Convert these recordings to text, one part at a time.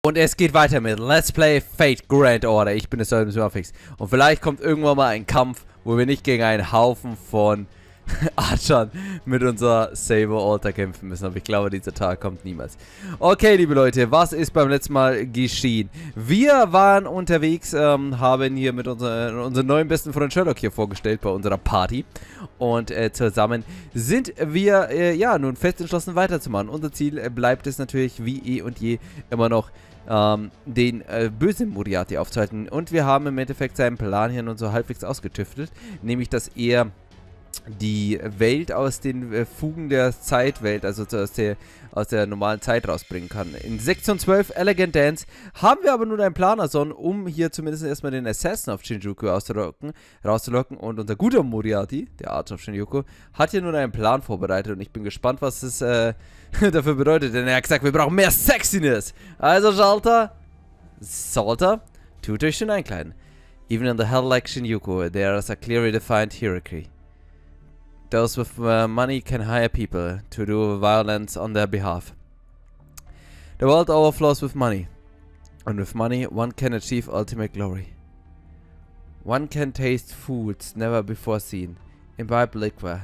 Und es geht weiter mit Let's Play Fate Grand Order. Ich bin es Surfix. Und vielleicht kommt irgendwann mal ein Kampf, wo wir nicht gegen einen Haufen von Archern mit unserer Saber Altar kämpfen müssen. Aber ich glaube, dieser Tag kommt niemals. Okay, liebe Leute, was ist beim letzten Mal geschehen? Wir waren unterwegs, haben hier mit unserem neuen besten Freund Sherlock hier vorgestellt bei unserer Party. Und zusammen sind wir, ja, nun fest entschlossen weiterzumachen. Unser Ziel bleibt es natürlich wie eh und je immer noch, den bösen Moriarty aufzuhalten. Und wir haben im Endeffekt seinen Plan hier nun so halbwegs ausgetüftelt. Nämlich, dass er die Welt aus den Fugen der Zeitwelt, also aus der normalen Zeit rausbringen kann. In Sektion 12 Elegant Dance haben wir aber nun einen Planerson, um hier zumindest erstmal den Assassin auf Shinjuku rauszulocken. Und unser guter Moriarty, der Arzt auf Shinjuku, hat hier nun einen Plan vorbereitet. Und ich bin gespannt, was es dafür bedeutet. Denn er hat gesagt, wir brauchen mehr Sexiness. Also Salter, tut euch schon einkleiden. Even in the hell like Shinjuku, there is a clearly defined hierarchy. Those with money can hire people to do violence on their behalf. The world overflows with money. And with money, one can achieve ultimate glory. One can taste foods never before seen, imbibe liquor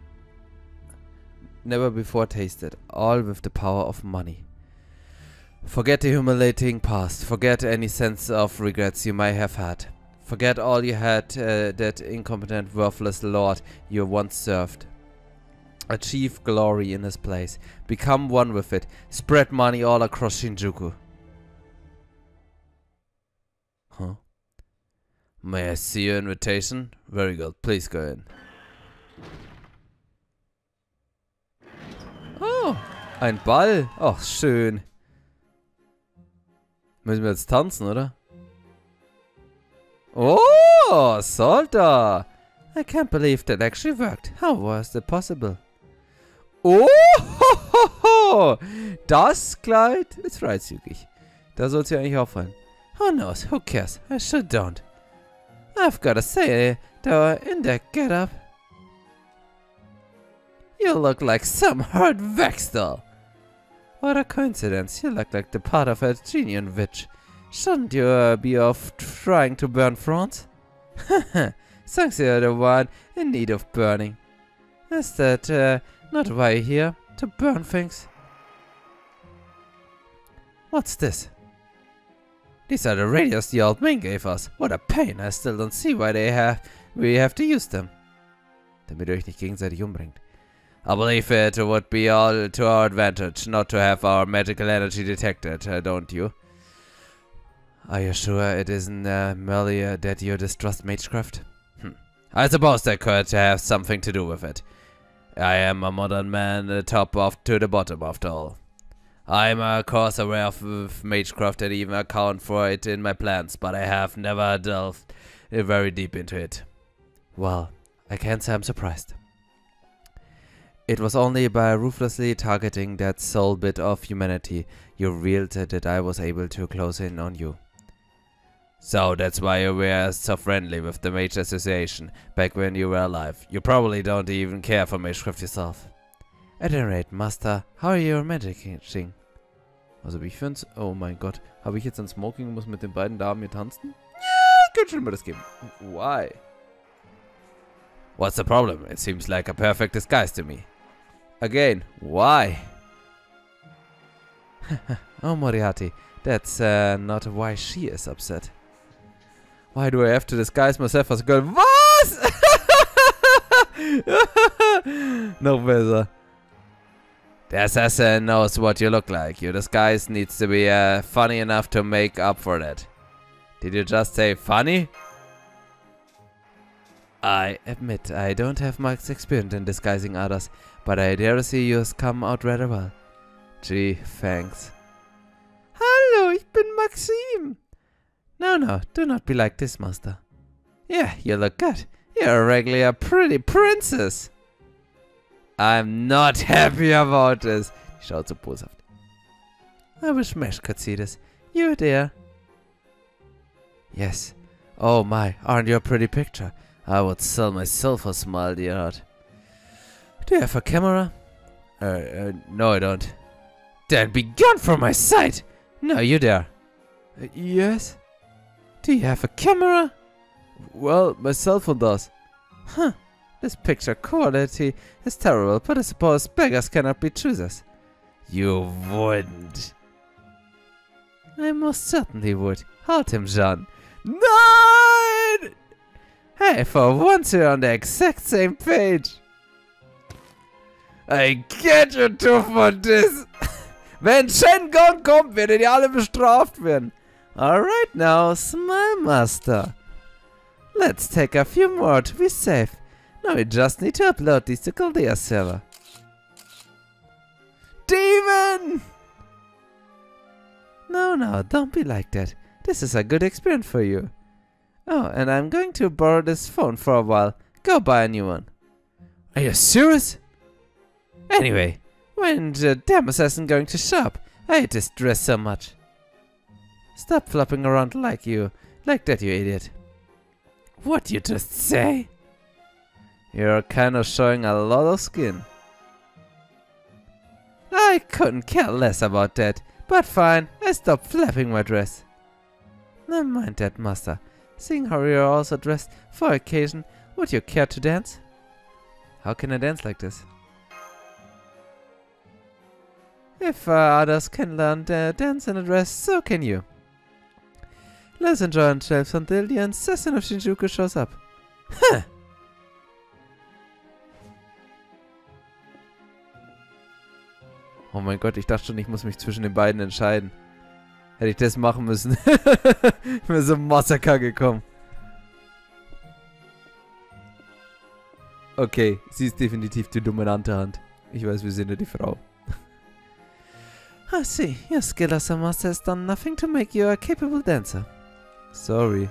never before tasted, all with the power of money. Forget the humiliating past. Forget any sense of regrets you may have had. Forget all you had, that incompetent, worthless lord you once served. Achieve glory in his place. Become one with it. Spread money all across Shinjuku. Huh? May I see your invitation? Very good. Please go in. Oh, ein Ball. Ach, schön. Müssen wir jetzt tanzen, oder? Oh, Salter! I can't believe that actually worked. How was that possible? Oh, ho, ho, ho. Das Kleid ist freizügig. Da soll es ja eigentlich auffallen. Who knows? Who cares? I sure don't. I've gotta say, though, in that getup, you look like some hard wax doll. What a coincidence. You look like the part of a genius witch. Shouldn't you be off trying to burn France? Haha, thanks you're the one in need of burning. Is that not why you're here? To burn things? What's this? These are the radios the old man gave us. What a pain, I still don't see why we have to use them. Damit ihr euch nicht gegenseitig umbringt. I believe it would be all to our advantage not to have our magical energy detected, don't you? Are you sure it isn't merely that you distrust magecraft? I suppose that could have something to do with it. I am a modern man, to the bottom after all. I am of course aware of magecraft and even account for it in my plans, but I have never delved very deep into it. Well, I can't say I'm surprised. It was only by ruthlessly targeting that sole bit of humanity you revealed that I was able to close in on you. So that's why you were so friendly with the Mage Association back when you were alive. You probably don't even care for magecraft yourself. At any rate, Master, how are you managing? Also wie ich find's, oh mein Gott, habe ich jetzt ein Smoking und muss mit den beiden Damen hier tanzen? Ja, könnte schon mal das geben. Why? What's the problem? It seems like a perfect disguise to me. Again, why? Oh Moriarty, that's not why she is upset. Why do I have to disguise myself as a girl? Was? Noch besser. The assassin knows what you look like. Your disguise needs to be funny enough to make up for that. Did you just say funny? I admit I don't have much experience in disguising others, but I dare say yours come out rather well. Gee, thanks. Hallo, ich bin Maxim. No, do not be like this, Master. Yeah, you look good. You're regularly a pretty princess. I'm not happy about this. Die schaut so boshaft. I wish Mesh could see this. You there? Yes. Oh my, aren't you a pretty picture? I would sell myself for a smile, dear heart. Do you have a camera? No, I don't. Then be gone from my sight! No, you there. Yes? Do you have a camera? Well, my cell phone does. Huh. This picture quality is terrible, but I suppose beggars cannot be choosers. You wouldn't. I most certainly would. Halt him, Jean. Nein! Hey, for once we're on the exact same page. I get you two for this. Wenn Shengon kommt, werdet ihr alle bestraft werden. Alright now, Smile Master. Let's take a few more to be safe. Now we just need to upload these to Chaldea server. Demon! No, don't be like that. This is a good experience for you. Oh, and I'm going to borrow this phone for a while. Go buy a new one. Are you serious? Anyway, when the damn assassin going to shop? I hate this dress so much. Stop flopping around like that, you idiot. What you just say? You're kind of showing a lot of skin. I couldn't care less about that, but fine, I stopped flapping my dress. Never mind that, master. Seeing how you're also dressed for occasion, would you care to dance? How can I dance like this? If others can learn to dance in a dress, so can you. Let's enjoy ourselves until the assassin of Shinjuku shows up. Huh. Oh mein Gott, ich dachte schon, ich muss mich zwischen den beiden entscheiden. Hätte ich das machen müssen. Wäre so ein Massaker gekommen. Okay, sie ist definitiv die dominante Hand. Ich weiß, wir sind ja die Frau. I see. Your skill as a master has done nothing to make you a capable dancer. Sorry.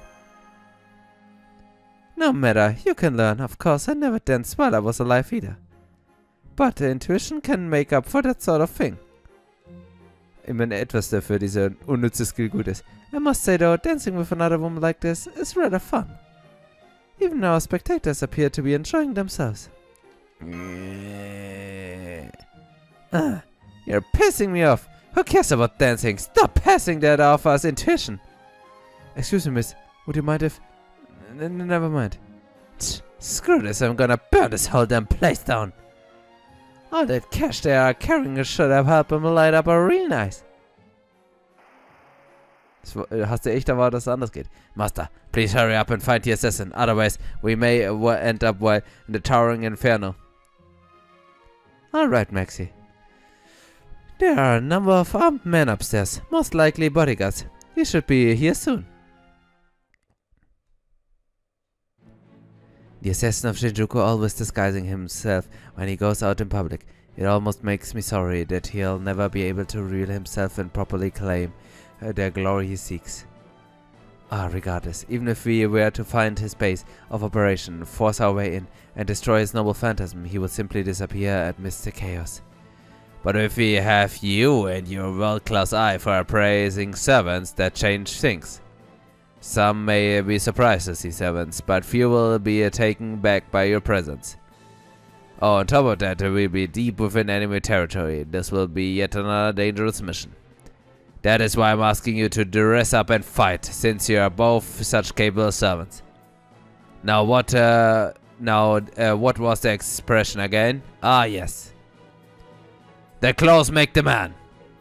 No matter, you can learn. Of course, I never danced while I was alive either. But the intuition can make up for that sort of thing. Immerhin etwas dafür, dieser unnütze Skill gut ist. I must say though, dancing with another woman like this is rather fun. Even our spectators appear to be enjoying themselves. You're pissing me off. Who cares about dancing? Stop passing that off as intuition. Excuse me, miss. Would you mind if... Never mind. Screw this, I'm gonna burn this whole damn place down. All that cash they are carrying should have helped them light up real nice. Hast du echt erwartet, dass es anders geht? Master, please hurry up and find the assassin. Otherwise, we may end up in the towering inferno. Alright, Maxi. There are a number of armed men upstairs. Most likely bodyguards. You should be here soon. The assassin of Shinjuku always disguising himself when he goes out in public. It almost makes me sorry that he'll never be able to reveal himself and properly claim the glory he seeks. Regardless, even if we were to find his base of operation, force our way in, and destroy his noble phantasm, he would simply disappear amidst the chaos. But if we have you and your world-class eye for appraising servants, that change things. Some may be surprised to see servants, but few will be taken back by your presence. Oh, on top of that, we'll be deep within enemy territory. This will be yet another dangerous mission. That is why I'm asking you to dress up and fight, since you are both such capable servants. Now what was the expression again? Ah, yes. The clothes make the man.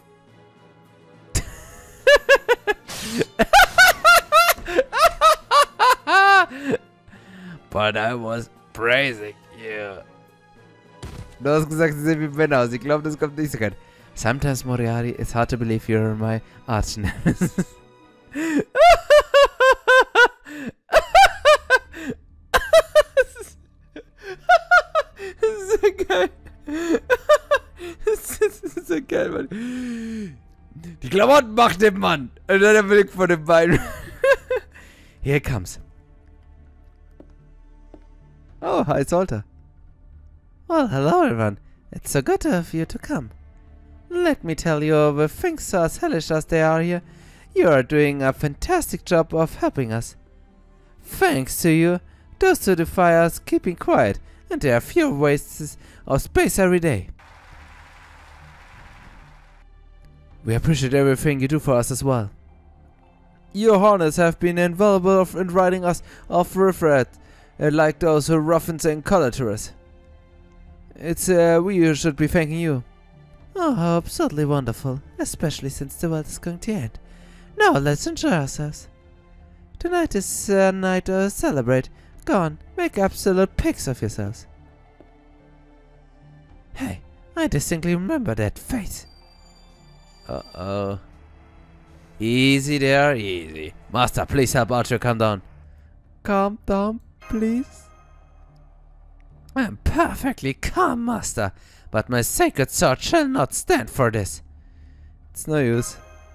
But I was praising you. Du hast gesagt, sie sehen wie Männer aus. Ich glaube, das kommt nicht so gut. Sometimes, Moriarty, it's hard to believe you're my arch nemesis. Das ist so geil. Das ist so geil, Mann. Die Klamotten macht den Mann. Und dann der Blick von den Beinen. Here it comes. Oh, hi, Salter. Well, hello, everyone. It's so good of you to come. Let me tell you, with things so as hellish as they are here, you are doing a fantastic job of helping us. Thanks to you, those two defy us keeping quiet, and there are fewer wastes of space every day. We appreciate everything you do for us as well. Your hornets have been invaluable in riding us off riffraff, like those who roughened and color to us. It's we who should be thanking you. Oh, how absolutely wonderful, especially since the world is going to end. Now let's enjoy ourselves. Tonight is a night to celebrate. Go on, make absolute pigs of yourselves. Hey, I distinctly remember that face. Uh-oh. Easy there, easy. Master, please help Archer calm down. Calm down, please? I'm perfectly calm, Master, but my sacred sword shall not stand for this. It's no use.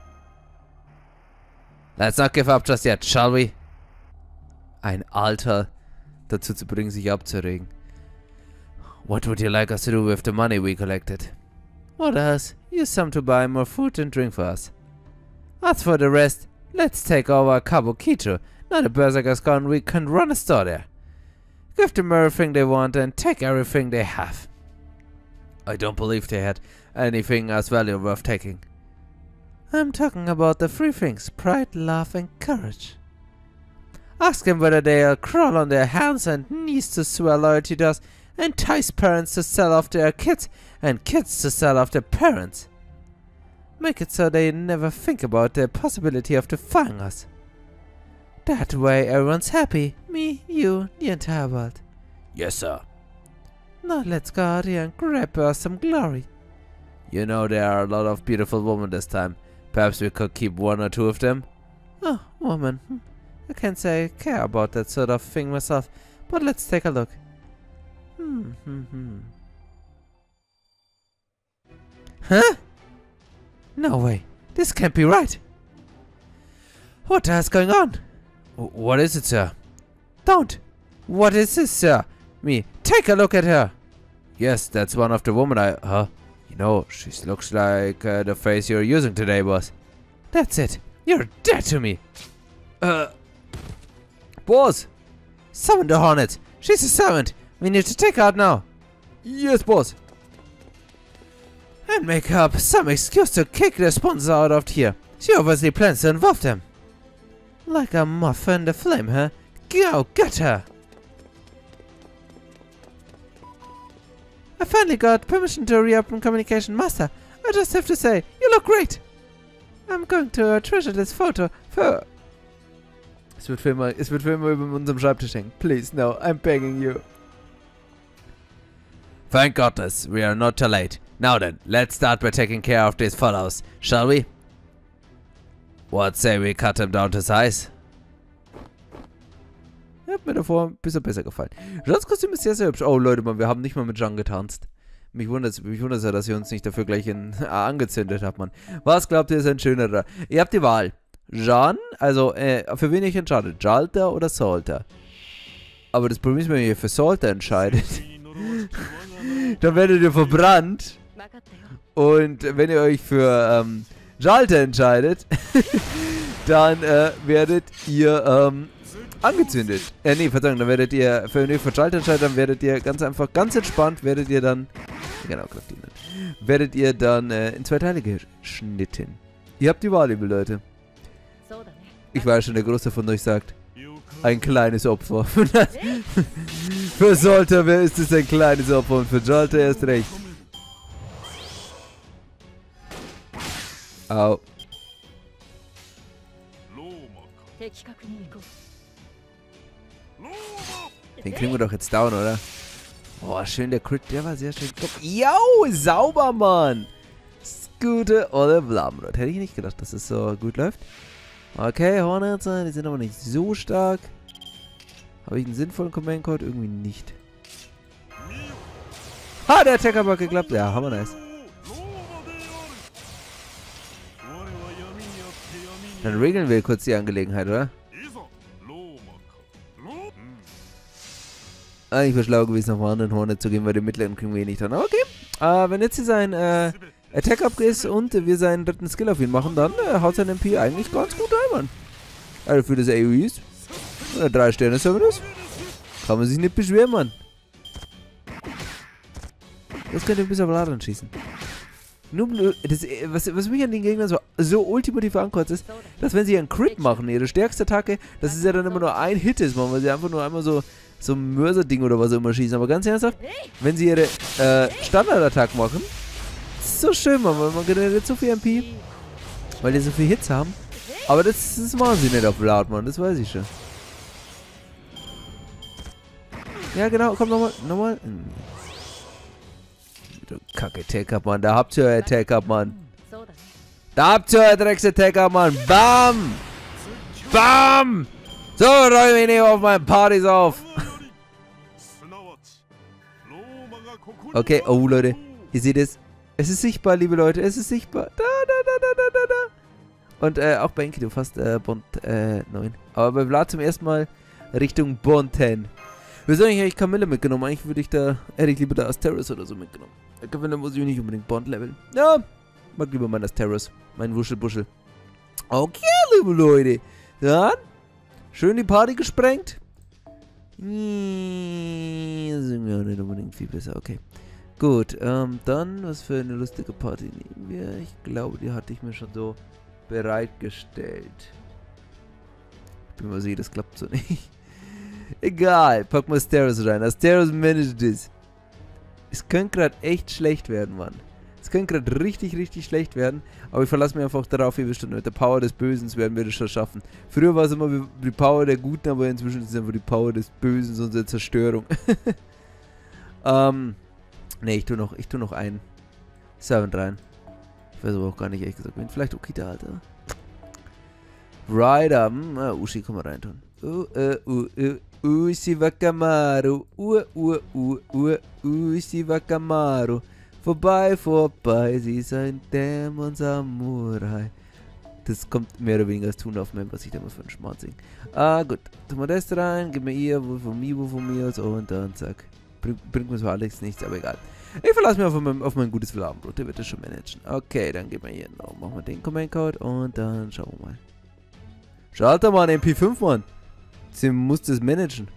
Let's not give up just yet, shall we? Ein Alter dazu zu bringen, sich abzuregen. What would you like us to do with the money we collected? What else? Use some to buy more food and drink for us. As for the rest, let's take over Kabukicho. Now the Berserker's gone, we can run a store there. Give them everything they want and take everything they have. I don't believe they had anything as valuable worth taking. I'm talking about the three things: pride, love and courage. Ask them whether they'll crawl on their hands and knees to swear loyalty to us, entice parents to sell off their kids, and kids to sell off their parents. Make it so they never think about the possibility of defying us. That way everyone's happy. Me, you, the entire world. Yes, sir. Now let's go out here and grab us some glory. You know there are a lot of beautiful women this time. Perhaps we could keep one or two of them? Oh, woman. I can't say I care about that sort of thing myself, but let's take a look. Huh? No way. This can't be right. What the hell's going on? What is it, sir? Don't. What is this, sir? Me. Take a look at her. Yes, that's one of the women You know, she looks like the face you're using today, boss. That's it. You're dead to me. Boss. Summon the Hornet. She's a servant. We need to take her out now. Yes, boss. And make up some excuse to kick the sponsor out of here. She obviously plans to involve them. Like a moth in the flame, huh? Go get her! I finally got permission to reopen communication. Master, I just have to say, you look great! I'm going to treasure this photo for... Es wird für immer über unserem Schreibtisch hängen. Please, no, I'm begging you. Thank goodness, we are not too late. Now then, let's start by taking care of these fellows, shall we? What say we cut them down to size? Hat mir davor ein bisschen besser gefallen. Jeans Kostüm ist sehr, sehr hübsch. Oh Leute, Mann, wir haben nicht mal mit Jean getanzt. Mich wundert ja, dass ihr uns nicht dafür gleich angezündet habt, Mann. Was glaubt ihr ist ein schönerer? Ihr habt die Wahl. Jean, also, für wen ich entscheide? Jalter oder Salter? Aber das Problem ist, wenn ihr für Salter entscheidet, dann werdet ihr verbrannt. Und wenn ihr euch für Jalter entscheidet, dann werdet ihr angezündet. Nee, Verzeihung, dann werdet ihr, wenn ihr für Jalter entscheidet, dann werdet ihr ganz einfach, ganz entspannt, werdet ihr dann, genau, werdet ihr dann in zwei Teile geschnitten. Ihr habt die Wahl, liebe Leute. Ich weiß schon, der Große von euch sagt, ein kleines Opfer. Für Salter ist es ein kleines Opfer und für Jalter erst recht. Au. Den kriegen wir doch jetzt down, oder? Boah, schön, der Crit, der war sehr schön. Jau, sauber, Mann! Das gute olle Vlamrod. Hätte ich nicht gedacht, dass es so gut läuft. Okay, Hornets, die sind aber nicht so stark. Habe ich einen sinnvollen Command Code? Irgendwie nicht. Ha, der Attack hat geklappt. Ja, hammer nice. Dann regeln wir kurz die Angelegenheit, oder? Eigentlich wäre schlau gewesen, auf einen anderen Hornet zu gehen, weil den mittleren kriegen wir eh nicht dran. Aber okay. Wenn jetzt hier sein Attack-Up ist und wir seinen dritten Skill auf ihn machen, dann haut sein MP eigentlich ganz gut ein, Mann. Also für das AoEs. 3 Sterne Service. Kann man sich nicht beschweren, Mann. Das könnte bis auf Laden schießen. Nur blöd, was mich an den Gegnern so ultimativ ankotzt, ist, dass wenn sie einen Crit machen, ihre stärkste Attacke, dass es ja dann immer nur ein Hit ist, weil sie einfach nur einmal so ein Mörser-Ding oder was auch immer schießen. Aber ganz ernsthaft, wenn sie ihre Standard-Attack machen, ist so schön, man, weil man generiert so viel MP, weil die so viele Hits haben. Aber das machen sie nicht auf Laut, Mann, das weiß ich schon. Ja, genau, komm nochmal. Du Kack-Attack-Up, Mann. Da habt ihr euer Attack-Up, Mann. Da habt ihr euer Drecks-Attack-Up, Mann. Bam! Bam! So, räume ich nicht auf meinen Partys auf. Okay, oh, Leute. Ihr seht es. Es ist sichtbar, liebe Leute. Es ist sichtbar. Da. Und auch Benki, du fast Bond 9. Aber bei Vlad zum ersten Mal Richtung Bond 10. Wieso eigentlich Camille mitgenommen? Eigentlich würde ich da, hätte ich lieber da Asteros oder so mitgenommen. Camille muss ich nicht unbedingt Bond leveln. Ja, mag lieber mein Asteros. Mein Wuschelbuschel. Okay, liebe Leute. Dann, schön die Party gesprengt. Sind wir auch nicht unbedingt viel besser. Okay. Gut, dann, was für eine lustige Party nehmen wir? Ich glaube, die hatte ich mir schon so bereitgestellt. Ich bin mal sicher, das klappt so nicht. Egal, pack mal Asteros rein. Asteros managt das. Es könnte gerade echt schlecht werden, Mann. Es könnte gerade richtig schlecht werden. Aber ich verlasse mich einfach darauf, wie wir schon mit der Power des Bösen werden wir das schon schaffen. Früher war es immer die Power der Guten, aber inzwischen ist es einfach die Power des Bösen, unsere Zerstörung. Ne, ich tu noch einen Servant rein. Ich weiß aber auch gar nicht, ehrlich gesagt, wen. Vielleicht Okita, Alter. Rider, Ushi, komm mal rein tun. Ushi Wakamaru, Ushi Wakamaru. Vorbei, sie ist ein Dämon Samurai. Das kommt mehr oder weniger als Tun auf mir, was ich da mal für einen Schmarrn singe. Gut. Tun wir das rein, gib mir ihr, wo von mir, und dann zack. Bringt mir zwar Alex nichts, aber egal. Ich verlasse mich auf mein gutes Abendbrot, der wird das schon managen. Okay, dann geben wir hier noch, machen wir den Command-Code und dann schauen wir mal. Schaut doch mal, MP5, Mann. Sie muss das managen.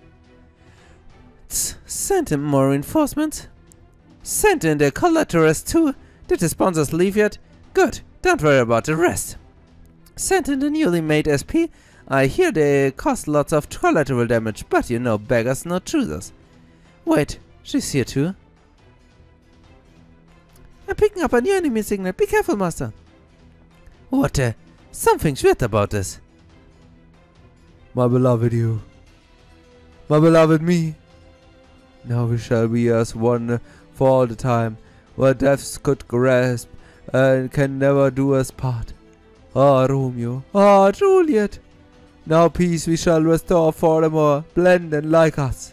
Send him more reinforcements. Send in the collaterals too. Did the sponsors leave yet? Good. Don't worry about the rest. Send in the newly made SP. I hear they cost lots of collateral damage, but you know beggars not choosers. Wait, she's here too. I'm picking up a new enemy signal. Be careful, Master. What the? Something's weird about this. My beloved you. My beloved me. Now we shall be as one for all the time, where deaths could grasp and can never do us part. Ah, Romeo. Ah, Juliet. Now peace we shall restore forevermore, blending like us.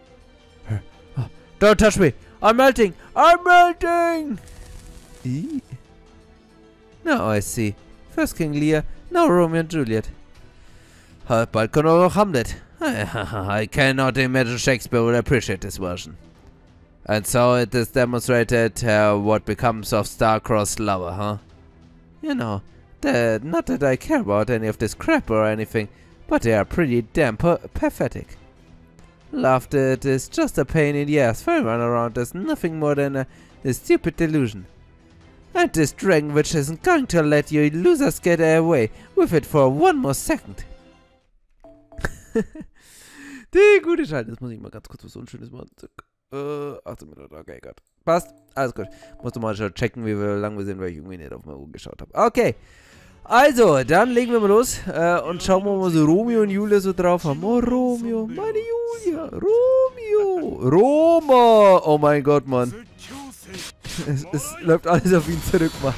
Don't touch me. I'm melting. I'm melting. Eee. Now I see. First King Lear, now Romeo and Juliet. Bald kommt auch noch Hamlet. I cannot imagine Shakespeare would appreciate this version. And so it is demonstrated what becomes of star-crossed lover, huh? You know, not that I care about any of this crap or anything, but they are pretty damn pathetic. Love that is just a pain in the ass for everyone around us, nothing more than a stupid delusion. And this dragon witch isn't going to let you losers get away with it for one more second. Die gute Scheiße. Jetzt muss ich mal ganz kurz was Unschönes machen. 18 Minuten, okay, Gott. Passt, alles gut. Musst du mal schon checken, wie lange wir sind, weil ich irgendwie nicht auf meine Uhr geschaut habe. Okay. Also, dann legen wir mal los und schauen wir mal, so Romeo und Julia so drauf haben. Oh, Romeo, meine Julia. Romeo. Roma. Oh mein Gott, Mann. Es läuft alles auf ihn zurück, Mann.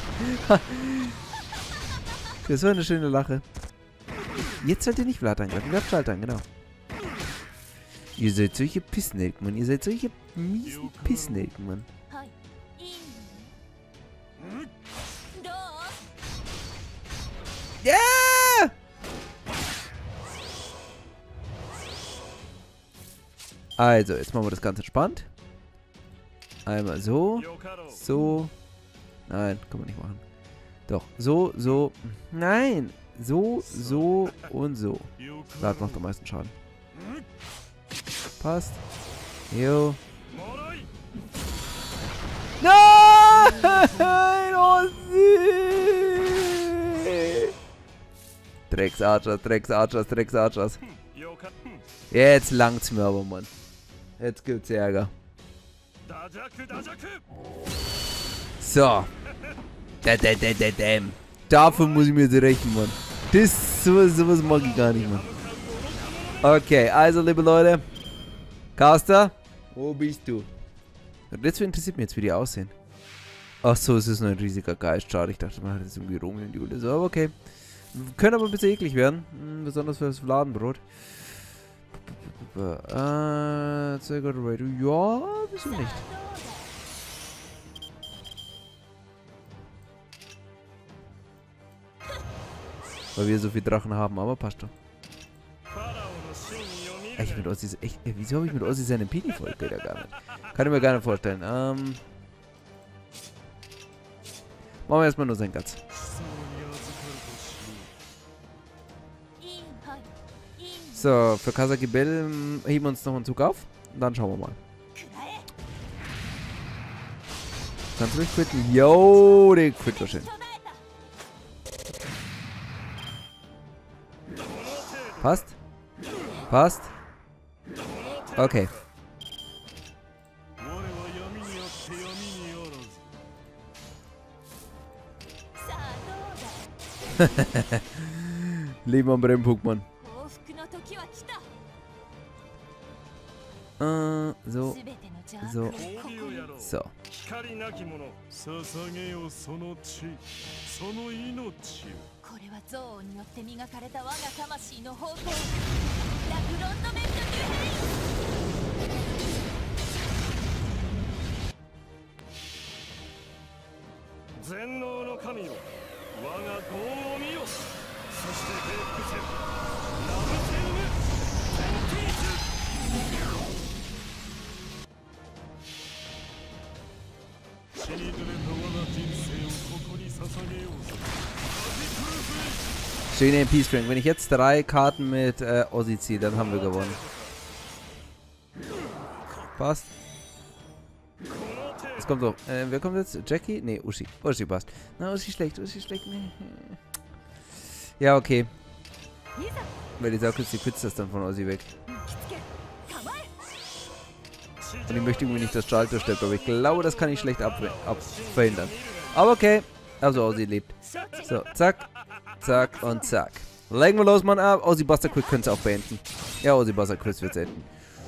Das war eine schöne Lache. Jetzt sollt ihr nicht Vlad angreifen. Vlad schaltern, genau. Ihr seid solche Pissnelken, Mann. Ihr seid solche miesen Pissnelken, Mann. Ja! Yeah! Also, jetzt machen wir das Ganze entspannt. Einmal so. So. Nein, kann man nicht machen. Doch, so, so. Nein! So, so und so. Vlad macht am meisten Schaden. Passt. Jo. No! Nein, Ozzy! Drecksarchers, Drecksarchers, Drecksarchers. Jetzt langt's mir aber, Mann. Jetzt gibt's Ärger. So. Damn. Dafür muss ich mir jetzt rächen, Mann. Sowas mag ich gar nicht, Mann. Okay, also, liebe Leute. Caster, wo bist du? Und jetzt interessiert mich jetzt, wie die aussehen. Ach so, es ist nur ein riesiger Geist. Schade, ich dachte, man hat jetzt irgendwie Romeo und Julia. So, aber okay. Können aber ein bisschen eklig werden. Besonders für das Fladenbrot. Sehr gut, ja, wieso nicht? Weil wir so viel Drachen haben, aber passt doch. Echt mit Ossi, wieso habe ich mit Ossi seine Pini voll? Geht ja gar nicht. Kann ich mir gar nicht vorstellen. Machen wir erstmal nur seinen Guts. So, für Kasaki Bell heben wir uns noch einen Zug auf. Und dann schauen wir mal. Kannst du mich quitten? Yo, den quit war schön. Passt? Passt? Okay. Leben am Brennpunkt-Mann. So. So. So. Schöne MP-String. Wenn ich jetzt 3 Karten mit Ozzy ziehe, dann haben wir gewonnen. Passt. Was kommt so? Wer kommt jetzt? Jackie? Ne, Uschi. Uschi passt. Na, Uschi schlecht. Uschi schlecht. Nee. Ja, okay. Weil die sagt jetzt, die quitzt das dann von Ozzy weg. Und ich möchte irgendwie nicht, dass Schalter stirbt, aber ich glaube, das kann ich schlecht verhindern. Aber okay. Also Ozzy lebt. So, zack. Zack und zack. Legen wir los, Mann. Ozzy Buster Quick könnte es auch beenden. Ja, Ozzy Buster Quick wird es enden.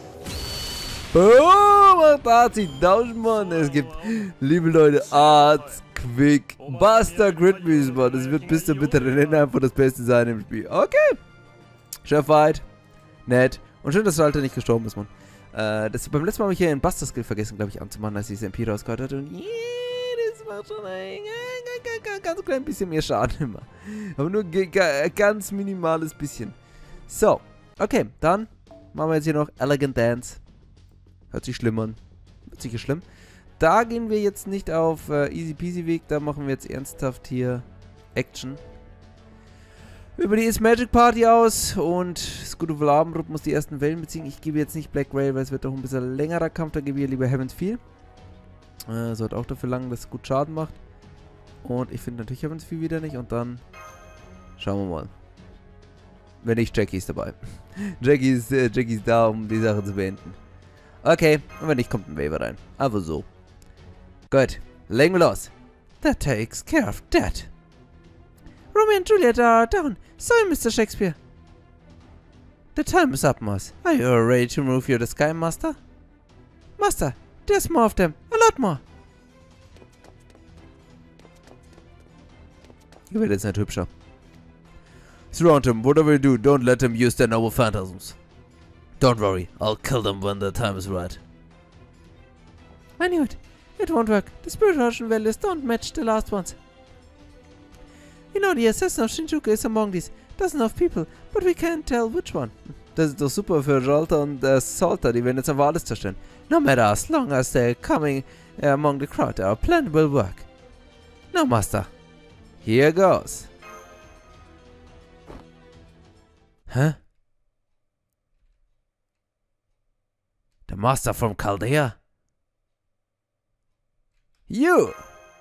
Boom! Da hat sich tauschen, Mann. Es gibt, liebe Leute, Arts, Quick, Buster Crit Music, Mann. Das wird bis zum bitteren Ende einfach das Beste sein im Spiel. Okay. Schön Fight. Nett. Und schön, dass Schalter nicht gestorben ist, Mann. Beim letzten Mal habe ich hier einen Buster Skill vergessen, glaube ich, anzumachen, als ich das MP rausgehört hatte. Und das macht schon ein ganz klein bisschen mehr Schaden immer. Aber nur ganz minimales bisschen. So, okay, dann machen wir jetzt hier noch Elegant Dance. Hört sich schlimm an. Hört sich schlimm. Da gehen wir jetzt nicht auf Easy Peasy Weg, da machen wir jetzt ernsthaft hier Action. Über die Is Magic Party aus und Scudo Abendrot muss die ersten Wellen beziehen. Ich gebe jetzt nicht Black Rail, weil es wird doch ein bisschen längerer Kampf, da gebe ich lieber Heaven's Feel. Sollte auch dafür langen, dass es gut Schaden macht. Und ich finde natürlich Heaven's Feel wieder nicht und dann schauen wir mal. Wenn nicht, Jackie ist dabei. Jackie ist da, um die Sache zu beenden. Okay, und wenn nicht, kommt ein Waiver rein. Aber so. Gut, legen wir los. That takes care of that. Romeo and Juliet are down. Sorry, Mr. Shakespeare. The time is up, Moss. Are you ready to remove your disguise, Master? Master, there's more of them. A lot more. Ihr werdet jetzt nicht hübscher. Surround him. Whatever you do, don't let him use their noble phantasms. Don't worry, I'll kill them when the time is right. I knew it. It won't work. The spiritual values don't match the last ones. You know, the assassin of Shinjuku is among these dozens of people, but we can't tell which one. Das ist doch super für Jalta und Salter, die werden jetzt einfach alles zerstören. No matter as long as they're coming among the crowd, our plan will work. Now, Master. Here goes. Huh? The Master from Chaldea? You!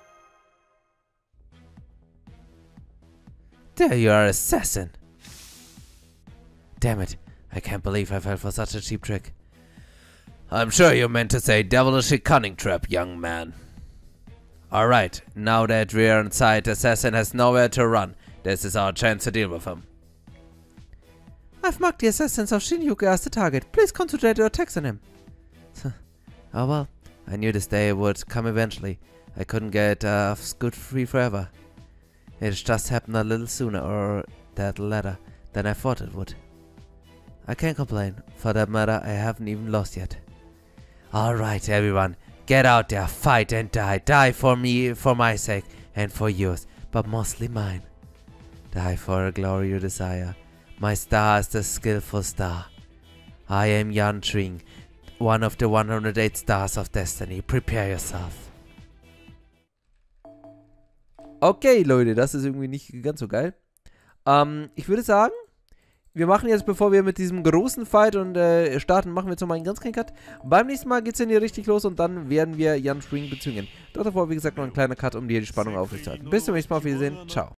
There you are, assassin! Damn it, I can't believe I fell for such a cheap trick. I'm sure you meant to say devilishly cunning trap, young man. Alright, now that we're inside, the assassin has nowhere to run. This is our chance to deal with him. I've marked the assassins of Shinjuku as the target. Please concentrate your attacks on him. Oh well, I knew this day would come eventually. I couldn't get scot-free forever. It just happened a little sooner, or that later, than I thought it would. I can't complain. For that matter, I haven't even lost yet. Alright, everyone. Get out there, fight and die. Die for me, for my sake, and for yours, but mostly mine. Die for a glory you desire. My star is the skillful star. I am Yan Tring, one of the 108 stars of destiny. Prepare yourself. Okay, Leute, das ist irgendwie nicht ganz so geil. Ich würde sagen, wir machen jetzt, bevor wir mit diesem großen Fight und starten, machen wir jetzt nochmal einen ganz kleinen Cut. Beim nächsten Mal geht es dann hier richtig los und dann werden wir Yan Tring bezwingen. Doch davor, wie gesagt, noch ein kleiner Cut, um dir die Spannung aufrechtzuerhalten. Bis zum nächsten Mal, auf Wiedersehen, ciao.